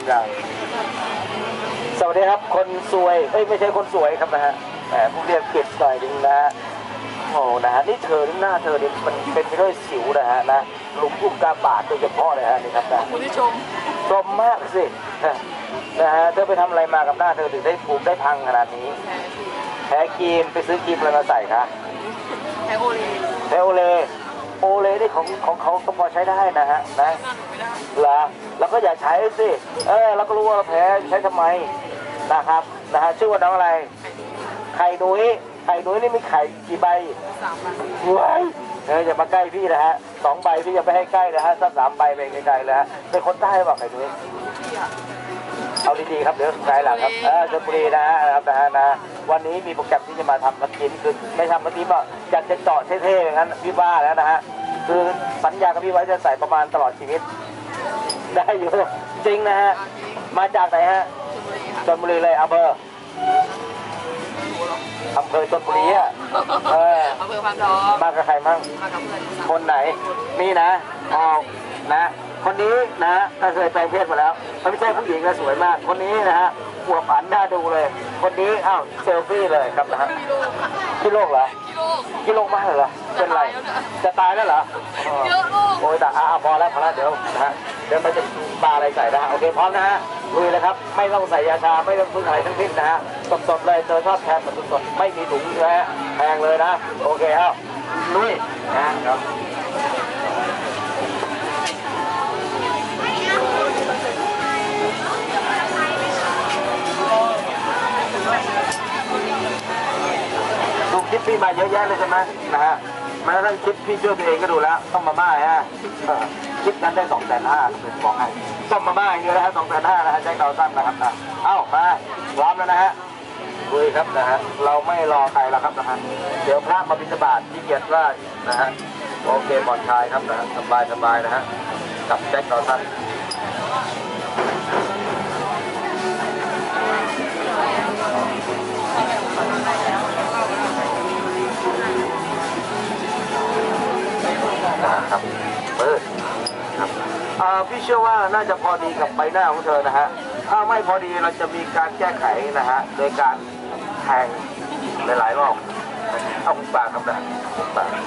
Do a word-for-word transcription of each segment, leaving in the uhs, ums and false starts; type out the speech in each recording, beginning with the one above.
อย่างสวัสดีครับคนสวยเอ้ยไม่ใช่คนสวยครับนะฮะแหมผู้เรียกเก็บหน่อยนึงนะฮะโอ้นะฮะนี่เธอหน้าเธอเนี่ยมันเป็นไปด้วยสิวนะฮะนะหลุมยุบกาบาดโดยเฉพาะเลยฮะนี่ครับนะคุณที่ชมชมมากสินะฮะเธอไปทำอะไรมากับหน้าเธอถึงได้ผูกได้พังขนาดนี้แพ้ครีมไปซื้อครีมอะไรมาใส่คะแพ้โอเลแพ้โอเลโอเลนี่ของของเขาก็พอใช้ได้นะฮะนะเหรอแล้วก็อย่าใช้สิเออเราก็รู้ว่าเราแพ้ใช้ทำไมนะครับนะฮะชื่อว่าน้องอะไรไข่นุ้ยไข่นุ้ยนี่มีไข่กี่ใบสามใบเฮ้ยเอออย่ามาใกล้พี่นะฮะสองใบพี่อย่าไปให้ใกล้นะฮะสักสามใบไปไกลๆเลยฮะเป็นคนใต้หรือเปล่าไข่นุ้ยเอาดีๆครับเดี๋ยวสายหลังครับเออชลบุรีนะฮะนะครับนะฮะนะวันนี้มีโปรแกรมที่จะมาทำมากินคือไม่ทำมากินว่าอยากจะเจาะเท่ๆอย่างนั้นพี่บ้าแล้วนะฮะคือสัญญากับพี่ไว้จะใส่ประมาณตลอดชีวิตได้อยู่จริงนะฮะมาจากไหนฮะชลบุรีเลยอำเภออำเภอชลบุรีอ่ะเอออำเภอพันทองมากับใครมั่งมากับเพื่อนคนไหนนี่นะออกนะคนนี้นะก็เคยแปลงเพศมาแล้วไม่ใช่ผู้หญิงนะสวยมากคนนี้นะฮะอวบอันน่าดูเลยคนนี้อ้าวเซลฟี่เลยครับนะฮะกิโลกเหรอกิโลกมากเหรอเป็นไรจะตายแล้วเหรอเยอะลูกโอ้ยแต่อ่ะพอแล้วพอแล้วเดี๋ยวนะฮะเดี๋ยวมันจะปลาอะไรใส่นะฮะโอเคพร้อมนะฮะลุยเลยครับไม่ต้องใส่ยาชาไม่ต้องพึ่งอะไรทั้งสิ้นนะฮะสดๆเลยเจอชอบแทนแบบสดๆไม่มีถุงนะฮะแพงเลยนะโอเคเอ้าลุยนะครับดูคลิปพี่มาเยอะแยะเลยใช่ไหมนะฮะมาแล้วคลิปพี่ช่วยตัวเองก็ดูแล้วต้องมาม่าฮะคลิปนั้นได้สองแสนห้าเป็นบอกให้ต้องมาม่าอย่างเดียวนะฮะสองแสนห้านะฮะใจเราสั้นนะครับนะเอ้ามาพร้อมแล้วนะฮะคุยครับนะฮะเราไม่รอใครแล้วครับนะฮะเดี๋ยวพระมาบิณฑบาตที่เกียรติว่านะฮะโอเคบอลชายครับนะสบายสบายนะฮะกับแจ็คเราสั้นนะครับเปิดครับพี่เชื่อว่าน่าจะพอดีกับใบหน้าของเธอนะฮะถ้าไม่พอดีเราจะมีการแก้ไขนะฮะโดยการแทงหลายๆรอบเอาหุบปากครับนะหุบปาก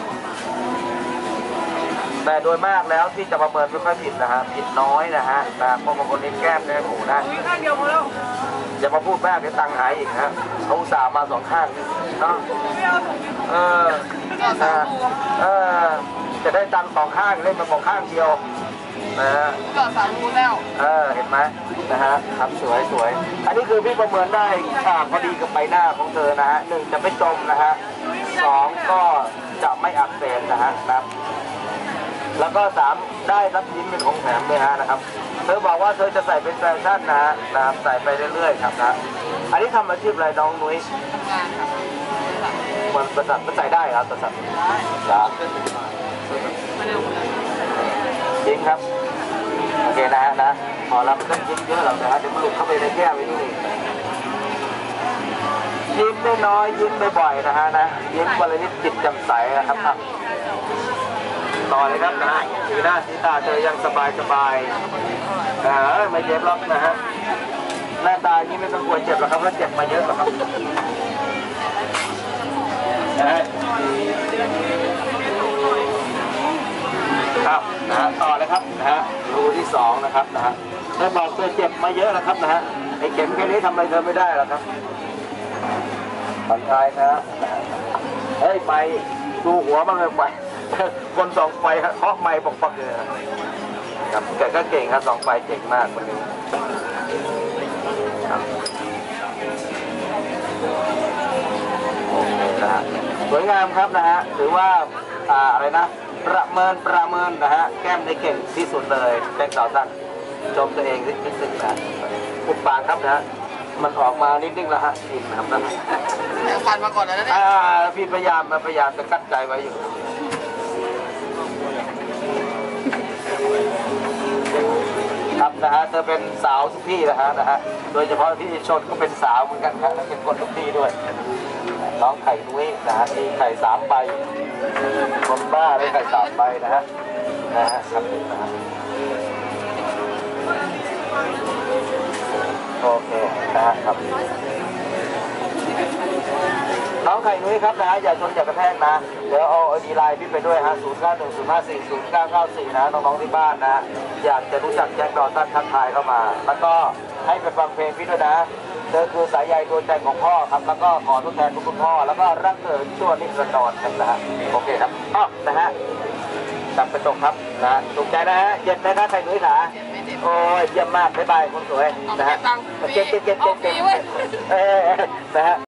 แต่โดยมากแล้วที่จะประเมินไม่ค่อยผิดนะฮะผิดน้อยนะฮะแต่พอบางคนนี้แก้มในหูนะอย่ามาพูดแม่เดี๋ยวตังค์หายอีกฮะเขาอุตส่าห์มาสองข้างเนาะเออเออจะได้ตังค์สองข้างเล่นมาสองข้างเดียวนะฮะก็สามรูแล้วเออเห็นไหมนะฮะครับสวยสวยอันนี้คือพี่ประเมินได้อ่าพอดีกับใบหน้าของเธอนะฮะหนึ่งจะไม่จมนะฮะสองก็จะไม่อักเสบนะฮะนะครับแล้วก็สามได้รับยิ้มเป็นของแถมด้วยฮะนะครับเธอบอกว่าเธอจะใส่เป็นแฟชั่นนะฮะนะครับใส่ไปเรื่อยๆครับนะอันนี้ทำอาชีพอะไรน้องนุ้ยทำงานครับมันประสับมันใส่ได้ครับประสับครับจริงครับโอเคนะฮะนะพอเราไม่ต้องยิ้มเยอะหรอกนะฮะเดี๋ยวมันหลุดเข้าไปในแก้วไปด้วยยิ้มได้น้อยยิ้มบ่อยๆนะฮะนะยิ้มวันละนิดจิตแจ่มใสนะครับครับต่อเลยครับนะฮะสีหน้าสีตาเธอยังสบายสบายเออไม่เจ็บหรอกนะฮะหน้าตานี้ไม่ต้องกลัวเจ็บหรอกครับเพราะเจ็บมาเยอะหรอกครับครับนะฮะต่อเลยครับนะฮะรูที่สองนะครับนะฮะเธอบอกเธอเจ็บมาเยอะแล้วครับนะฮะไอ้เข็มแค่นี้ทำอะไรเธอไม่ได้หรอกครับผ่อนคลายนะเฮ้ยไปดูหัวบ้างเลยไปคนสองไฟเคาะไม้ปอกๆเลยครับแกก็เก่งครับสองไฟเก่งมากคนนี้ครับโอเคนะฮะสวยงามครับนะฮะถือว่าอ่าอะไรนะประเมินประเมินนะฮะแก้มได้เก่งที่สุดเลยแจ็คดาวสันชมตัวเองนิดนึงนะปุบปากครับนะฮะมันออกมานิดนึงแล้วฮะอินครับนะฟันมาก่อนนะเนี่ยพี่พยายามพยายามจะกั้นใจไว้อยู่ครับนะฮะเธอเป็นสาวทุกที่นะฮะนะฮะโดยเฉพาะพี่ชนก็เป็นสาวเหมือนกันครับและเป็นคนทุกที่ด้วยน้องไข่นุ้ยนะฮะมีไข่สามใบคนบ้าเลยไข่สามใบนะฮะนะฮะครับนะฮะนะฮะครับน้องไข่นุ้ยครับนะฮะอย่าชนอย่ากระแทกนะเดี๋ยวเอาไอดีไลน์พี่ไปด้วยฮะศูนย์เก้าหนึ่งศูนย์ห้าสี่ศูนย์เก้าเก้าสี่นะน้องๆที่บ้านนะอยากจะรู้จักแจ็คดอสันทักทายเข้ามา แล้วก็ให้ไปฟังเพลงพี่ด้วยนะเธอคือสายใยดวงใจของพ่อครับแล้วก็ขอทดแทนคุณพ่อแล้วก็รักเธอชั่วนิรันดรครับนะฮะโอเคครับอ้อนะฮะกลับไปตกครับนะถูกใจนะฮะเย็นไหมครับไข่นุ้ยขาโอ้ยเยี่ยมมากบ๊ายบายคนสวยนะฮะเจ็บเจ็บเจ็บเจ็บเจ็บเออนะฮะ